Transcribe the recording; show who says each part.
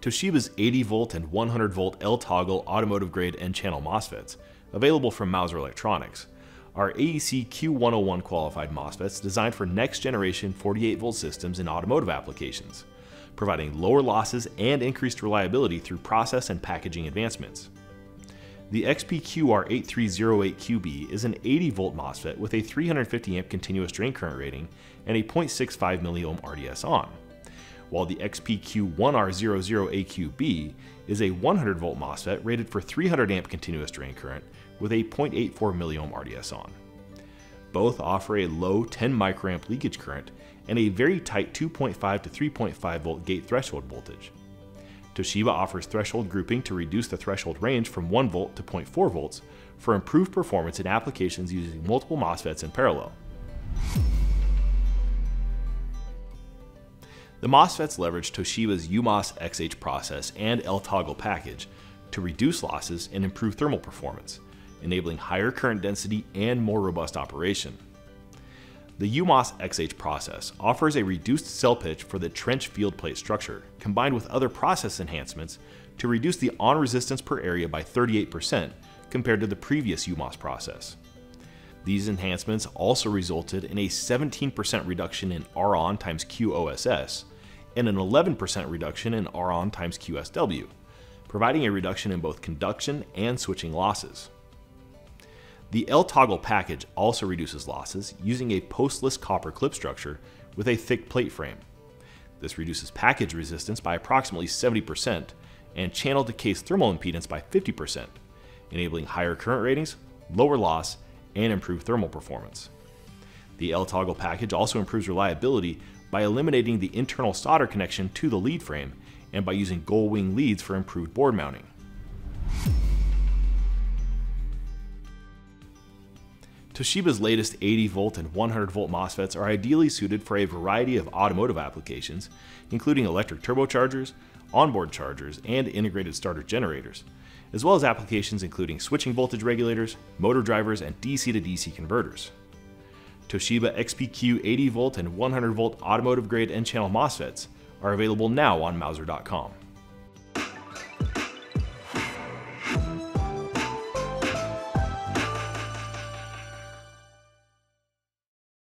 Speaker 1: Toshiba's 80 volt and 100 volt L-Toggle automotive grade N-channel MOSFETs, available from Mouser Electronics, are AEC Q101 qualified MOSFETs designed for next generation 48 volt systems in automotive applications, providing lower losses and increased reliability through process and packaging advancements. The XPQR8308QB is an 80 volt MOSFET with a 350 amp continuous drain current rating and a 0.65 milliohm RDS(on), while the XPQ1R00AQB is a 100 volt MOSFET rated for 300 amp continuous drain current with a 0.84 milliohm RDS(on). Both offer a low 10 microamp leakage current and a very tight 2.5 to 3.5 volt gate threshold voltage. Toshiba offers threshold grouping to reduce the threshold range from 1 volt to 0.4 volts for improved performance in applications using multiple MOSFETs in parallel. The MOSFETs leverage Toshiba's UMOS-XH process and L-Toggle package to reduce losses and improve thermal performance, enabling higher current density and more robust operation. The UMOS-XH process offers a reduced cell pitch for the trench field plate structure, combined with other process enhancements to reduce the on resistance per area by 38% compared to the previous UMOS process. These enhancements also resulted in a 17% reduction in R-on times QoSS and an 11% reduction in R-on times QSW, providing a reduction in both conduction and switching losses. The L-Toggle package also reduces losses using a postless copper clip structure with a thick plate frame. This reduces package resistance by approximately 70% and channel to case thermal impedance by 50%, enabling higher current ratings, lower loss, and improved thermal performance. The L-Toggle package also improves reliability by eliminating the internal solder connection to the lead frame and by using gull wing leads for improved board mounting. Toshiba's latest 80 volt and 100 volt MOSFETs are ideally suited for a variety of automotive applications, including electric turbochargers, onboard chargers, and integrated starter generators, as well as applications including switching voltage regulators, motor drivers, and DC to DC converters. Toshiba XPQ 80 volt and 100 volt automotive grade N-channel MOSFETs are available now on Mouser.com.